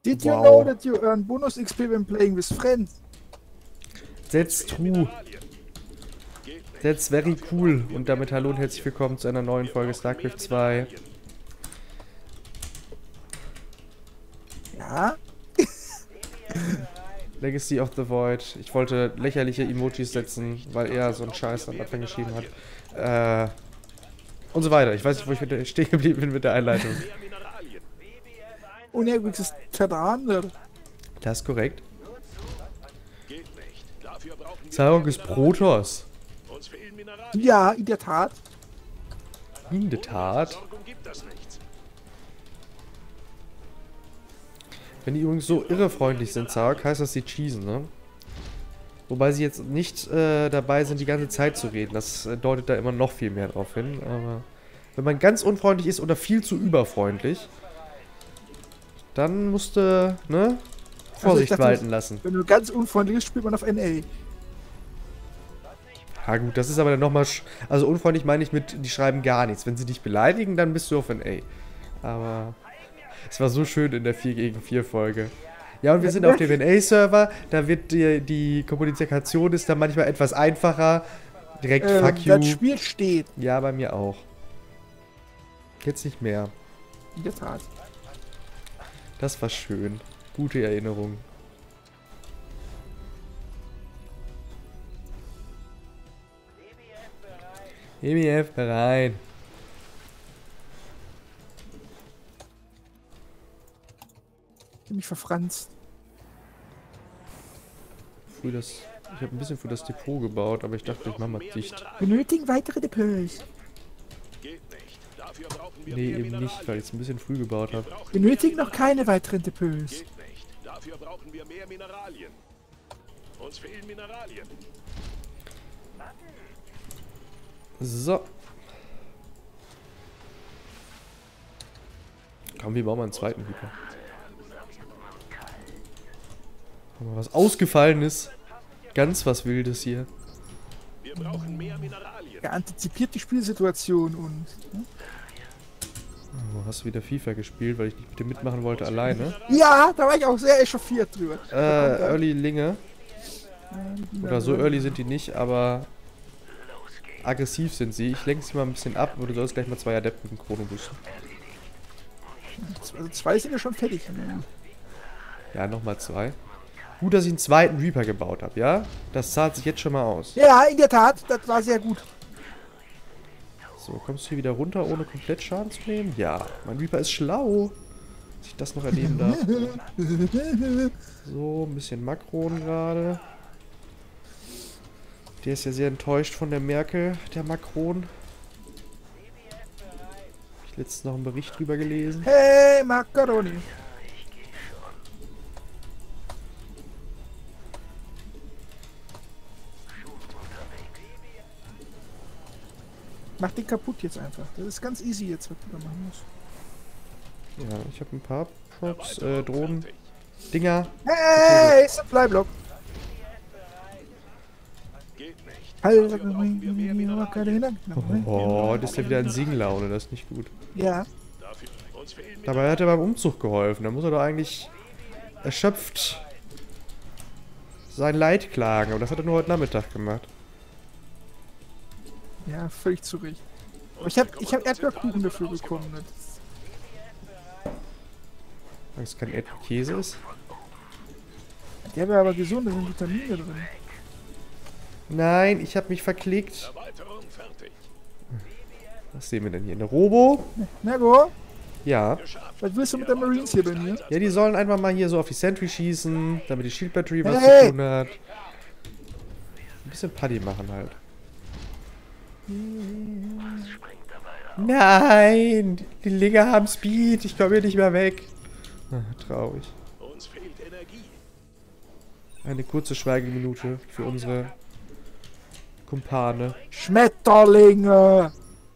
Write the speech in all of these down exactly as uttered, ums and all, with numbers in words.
Did you Wow. know that you earn bonus X P when playing with friends? That's true. That's very cool. Und damit hallo und herzlich willkommen zu einer neuen Folge StarCraft zwei. Ja? Legacy of the Void. Ich wollte lächerliche Emojis setzen, weil er so einen Scheiß am Anfang geschrieben hat. Äh, und so weiter. Ich weiß nicht, wo ich wieder stehen geblieben bin mit der Einleitung. Und er ist Terraner. Das ist korrekt. Zarok Protoss. Ja, in der Tat. In der Tat. Wenn die übrigens so irrefreundlich sind, Zarok, heißt das, sie cheesen, ne? Wobei sie jetzt nicht äh, dabei sind, die ganze Zeit zu reden. Das äh, deutet da immer noch viel mehr drauf hin. Aber wenn man ganz unfreundlich ist oder viel zu überfreundlich, dann musste, ne, Vorsicht Also ich dachte, walten lassen. Wenn du ganz unfreundlich bist, spielt man auf N A. Ja gut, das ist aber dann nochmal... Also unfreundlich meine ich mit, die schreiben gar nichts. Wenn sie dich beleidigen, dann bist du auf N A. Aber es war so schön in der vier gegen vier Folge. Ja, und wir sind auf dem N A-Server. Da wird die, die Kommunikation ist dann manchmal etwas einfacher. Direkt Äh, fuck you. das Spiel steht. Ja, bei mir auch. Jetzt nicht mehr. In der Tat. Das war schön. Gute Erinnerung. E B F rein. Ich hab mich verfranst. Früh das, ich habe ein bisschen für das Depot gebaut, aber ich dachte, ich mache mal dicht. Benötigen weitere Depots. Nee, eben nicht, weil ich es ein bisschen früh gebaut habe. Benötigen noch keine weiteren Depots. Dafür brauchen wir mehr Mineralien. Uns fehlen Mineralien. So. Komm, wir bauen mal einen zweiten Hyper. Haben wir was Ausgefallenes. Ganz was Wildes hier. Wir brauchen mehr Mineralien. Er antizipiert die Spielsituation und... Hm? Oh, hast du wieder FIFA gespielt, weil ich nicht mit dir mitmachen wollte alleine? Ja, da war ich auch sehr echauffiert drüber. Äh, Early Linge. Oder so early sind die nicht, aber aggressiv sind sie. Ich lenke sie mal ein bisschen ab, aber du sollst gleich mal zwei Adepten in Chrono boosten. Also zwei sind ja schon fertig. Ja, nochmal zwei. Gut, dass ich einen zweiten Reaper gebaut habe, ja? Das zahlt sich jetzt schon mal aus. Ja, in der Tat, das war sehr gut. So, kommst du hier wieder runter, ohne komplett Schaden zu nehmen? Ja, mein Reaper ist schlau. Dass ich das noch erleben darf. So, ein bisschen Makron gerade. Der ist ja sehr enttäuscht von der Merkel, der Makron. Hab ich letztens noch einen Bericht drüber gelesen. Hey, Macaroni. Mach den kaputt jetzt einfach. Das ist ganz easy jetzt, was du da machen musst. Ja, ich habe ein paar Props, äh, Drohnen, Dinger. Hey, Supply Block. Oh, das ist ja wieder ein Singlaune, das ist nicht gut. Ja. Dabei hat er beim Umzug geholfen. Da muss er doch eigentlich erschöpft sein Leid klagen. Aber das hat er nur heute Nachmittag gemacht. Ja, völlig zu Recht. Aber ich habe ich hab Erdbeerkuchen dafür bekommen. Ne? Weil es kein Erdbeerkäse ist. Der wäre aber gesund, da sind Vitamine drin. Nein, ich habe mich verklickt. Was sehen wir denn hier? Eine Robo? Na go, Ja. was willst du mit der Marines hier bei mir? Ja, die sollen einfach mal hier so auf die Sentry schießen, damit die Shield Battery was Hey! zu tun hat. Ein bisschen Paddy machen halt. Nein! Die Linge haben Speed, ich komme hier nicht mehr weg. Ach, traurig. Uns fehlt Energie. Eine kurze Schweigeminute für unsere Kumpane. Schmetterlinge!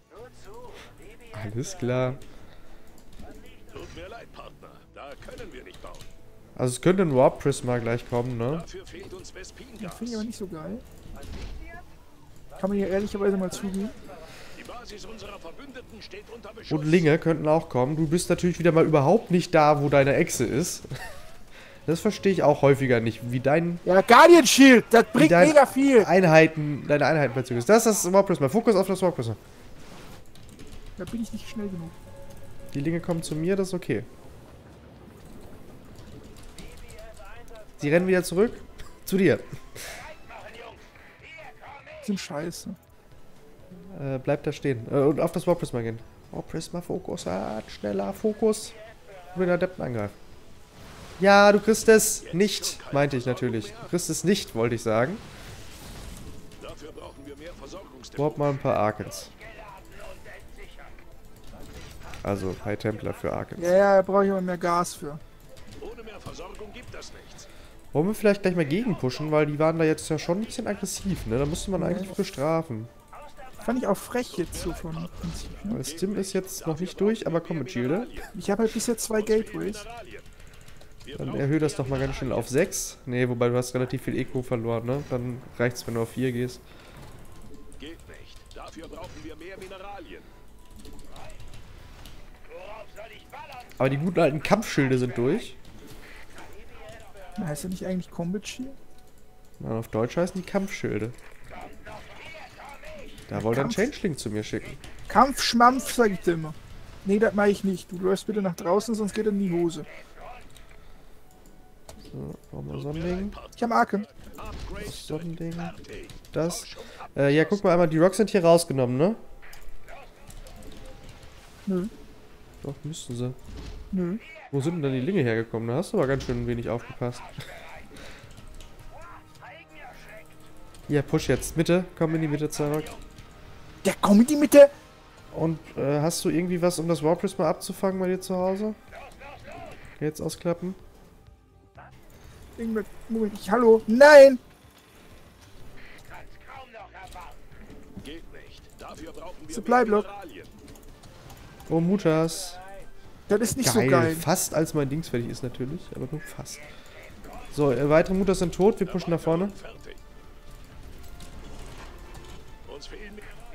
Alles klar. Tut mir leid, Partner. Da können wir nicht bauen. Also es könnte ein Warp Prisma gleich kommen, ne? Dafür fehlt uns Vespingas. Das finde ich aber nicht so geil. Kann man hier ehrlicherweise mal zugeben. Die Basis unserer Verbündeten steht unter Beschuss. Und Linge könnten auch kommen. Du bist natürlich wieder mal überhaupt nicht da, wo deine Echse ist. Das verstehe ich auch häufiger nicht, wie dein Ja, Guardian Shield, das bringt dein mega viel. Einheiten, deine Einheiten verzögert ist. Das ist das Warp Prisma. Fokus auf das Warp Prisma. Da bin ich nicht schnell genug. Die Linge kommen zu mir, das ist okay. Sie rennen wieder zurück. Zu dir. Sind scheiße. Äh, bleib da stehen. Äh, und auf das Warp Prisma gehen. Warp Prisma, Fokus, hat schneller, Fokus. Und den Adepten angreifen. Ja, du kriegst es nicht, meinte ich natürlich. Du kriegst es nicht, wollte ich sagen. Dafür brauchen wir mehr Versorgungsdepots. Braucht mal ein paar Arkens. Also High Templar für Arkens. Ja, ja, da brauche ich aber mehr Gas für. Ohne mehr Versorgung gibt das nichts. Wollen wir vielleicht gleich mal gegenpushen, weil die waren da jetzt ja schon ein bisschen aggressiv, ne? Da musste man eigentlich bestrafen. Fand ich auch frech jetzt so von Prinzip. Ne? Weil Stim ist jetzt noch nicht durch, aber komm mit Schilde. Ich habe halt bis jetzt zwei Gateways. Dann erhöhe das doch mal ganz schnell auf sechs. Ne, wobei du hast relativ viel Eco verloren, ne? Dann reicht's, wenn du auf vier gehst. Geht nicht. Dafür brauchen wir mehr Mineralien. Aber die guten alten Kampfschilde sind durch. Heißt ja nicht eigentlich Combat Shield? Na, auf Deutsch heißen die Kampfschilde. Da wollte ein Changeling zu mir schicken. Kampfschmampf, sag ich dir immer. Nee, das mache ich nicht. Du läufst bitte nach draußen, sonst geht er in die Hose. So, brauchen wir so ein Ding. Ich habe Arken. Das so ein Ding. Das. Äh, ja, guck mal einmal, die Rocks sind hier rausgenommen, ne? Nö, Doch, müssten sie. nö. Wo sind denn dann die Linge hergekommen? Da hast du aber ganz schön wenig aufgepasst. Ja, push jetzt. Mitte. Komm in die Mitte, Zarok. Ja, komm in die Mitte. Und äh, hast du irgendwie was, um das Warp Prisma abzufangen bei dir zu Hause? Jetzt ausklappen. Irgendwas. Moment, ich, hallo. Nein! Geht nicht. Dafür brauchen wir Supply Block. Mineralien. Oh, Mutas. Das ist nicht Geil. so geil. Fast als mein Dings fertig ist natürlich, aber nur fast. So, äh, weitere Mutas sind tot. Wir pushen nach vorne. Fertig. Uns fehlen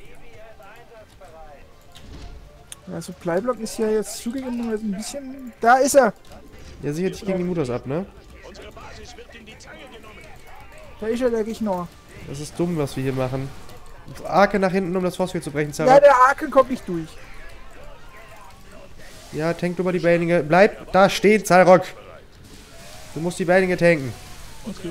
Ja, Supply Block ist ja jetzt zugegebenermaßen ein bisschen. Da ist er! Ja, sicher dich gegen die Mutas ab, ne? Unsere Basis wird in die Zange genommen. Da ist er, der Gegner. Das ist dumm, was wir hier machen. Arke nach hinten, um das Forcefield zu brechen, Ja, Zarok. der Arken kommt nicht durch. Ja, tank du mal die Bailinge. Bleib da stehen, Zarok. Du musst die Bailinge tanken. Okay.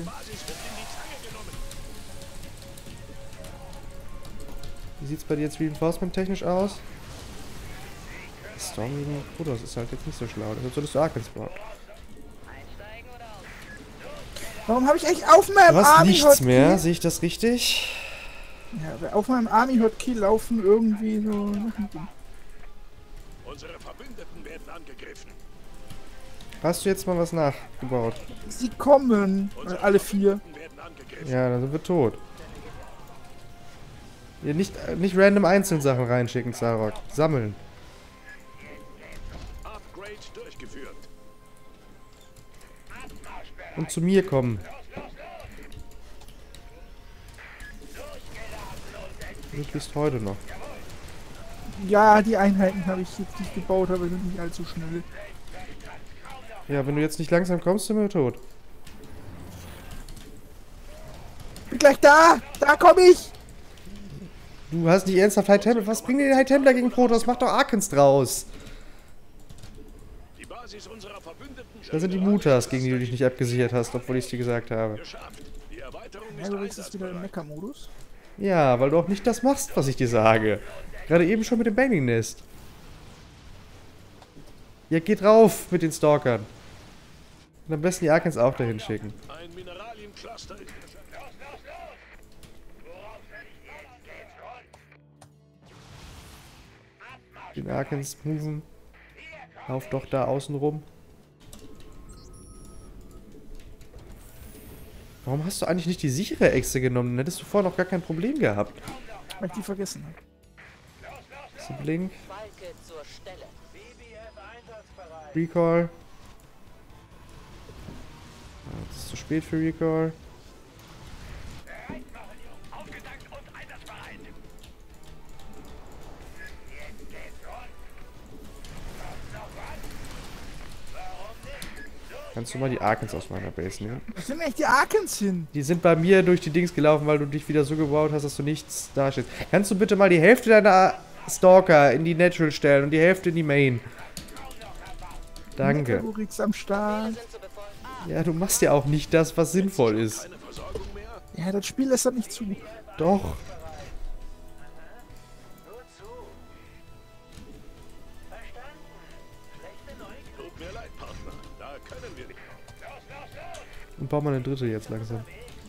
Wie sieht's bei dir jetzt Reinforcement technisch aus? Storm gegen Protoss ist halt jetzt nicht so schlau. Deshalb solltest du Arkens bauen. Warum habe ich eigentlich auf meinem Du hast Army nichts Hotkey? mehr, sehe ich das richtig? Ja, aber auf meinem Army Hotkey laufen irgendwie so. Unsere Verbündeten werden angegriffen. Hast du jetzt mal was nachgebaut? Sie kommen. Äh, alle vier. Verbündeten werden angegriffen. Ja, dann sind wir tot. Hier nicht, äh, nicht random einzeln Sachen reinschicken, Zarok. Sammeln. Upgrade durchgeführt. Und zu mir kommen. Möglichst heute noch. Ja, die Einheiten habe ich jetzt nicht gebaut, aber sind nicht allzu schnell. Ja, wenn du jetzt nicht langsam kommst, sind wir tot. Bin gleich da! Da komme ich! Du hast nicht ernsthaft High Templar. Was bringt dir den High Templar gegen Protoss? Mach doch Arkens draus. Die Basis unserer Verbündeten Da sind die Mutas, gegen die du dich nicht abgesichert hast, obwohl ich es dir gesagt habe. geschafft. Die Erweiterung Ja, ist du bist jetzt wieder im einsatzbereit. Mecha-Modus. Ja, weil du auch nicht das machst, was ich dir sage. Gerade eben schon mit dem Banging Nest. Ja, geht rauf mit den Stalkern. Und am besten die Arkens auch dahin schicken. Ein Mineraliencluster ist Den Arkens moven. Lauf doch da außen rum. Warum hast du eigentlich nicht die sichere Echse genommen? Dann hättest du vorher noch gar kein Problem gehabt. Weil ich die vergessen habe. So, Blink. Falke zur Stelle. Recall. Ah, das ist zu spät für Recall. Kannst du mal die Arkans aus meiner Base nehmen? Was sind eigentlich die Arkans hin? Die sind bei mir durch die Dings gelaufen, weil du dich wieder so gebaut hast, dass du nichts dastehst. Kannst du bitte mal die Hälfte deiner Stalker in die Natural stellen und die Hälfte in die Main? Danke. Meteorix am Start. Ja, du machst ja auch nicht das, was sinnvoll ist. Keine Versorgung mehr? Ja, das Spiel lässt das nicht zu. Doch. Tut mir leid, Partner. Da können wir nicht. Und bau mal eine dritte jetzt langsam.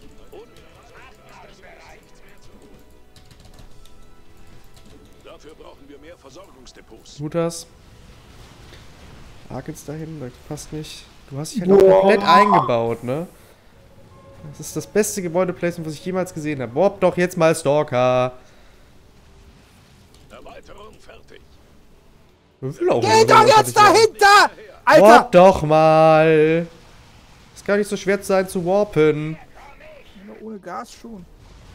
Dafür brauchen wir mehr Versorgungsdepots. Mutas. Arkans dahin, das passt nicht. Du hast dich halt auch komplett eingebaut, ne? Das ist das beste Gebäudeplacement, was ich jemals gesehen habe. Warp doch jetzt mal Stalker. Erweiterung fertig. Will auch Geh nicht, doch was jetzt hatte ich ja. dahinter! Alter! Warp doch mal. Ist gar nicht so schwer sein zu warpen. Ja, ohne Gas schon.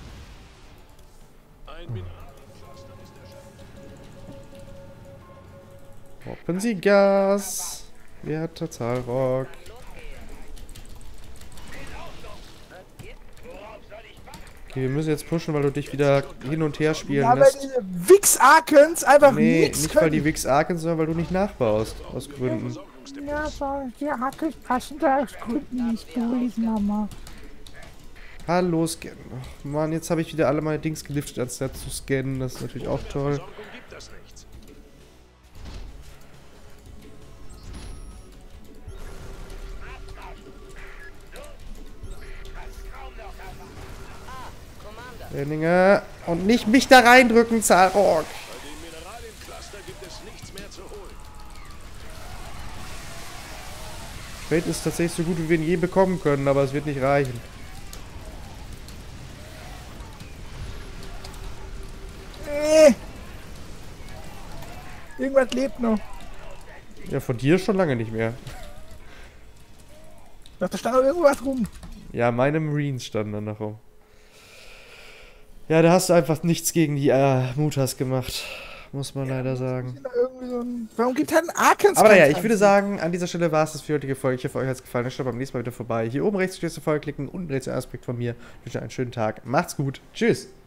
Ein Mineralienpflaster ist erstellt. Warpen Sie Gas. Wer hat Totalrock? Okay, wir müssen jetzt pushen, weil du dich wieder hin und her spielen Ja, weil lässt. diese Wix-Arkans einfach Nee, nichts nicht weil können. die Wix Arkans, sondern weil du nicht nachbaust. Aus Gründen. Ja, aber die Arkans passen da aus Gründen nicht durch, Mama. Hallo, Scan. Ach Mann, jetzt habe ich wieder alle meine Dings geliftet, anstatt zu scannen. Das ist natürlich auch toll. Versorgung gibt es nichts. Renninger. Und nicht mich da reindrücken, Zahlrock. Bei dem Mineraliencluster gibt es nichts mehr zu holen. Trade ist tatsächlich so gut, wie wir ihn je bekommen können, aber es wird nicht reichen. Äh. Irgendwas lebt noch. Ja, von dir schon lange nicht mehr. Ach, da stand noch irgendwas rum. Ja, meine Marines standen dann noch rum. Ja, da hast du einfach nichts gegen die äh, Mutas gemacht. Muss man leider sagen. Da irgendwie so ein, warum gibt halt ein Arkans? Aber naja, keinen ich würde Tanzen? sagen, an dieser Stelle war es das für die heutige Folge. Ich hoffe, euch hat es gefallen. Schaut beim nächsten Mal wieder vorbei. Hier oben rechts auf die nächste Folge klicken. Unten rechts ein Aspekt von mir. Ich wünsche einen schönen Tag. Macht's gut. Tschüss.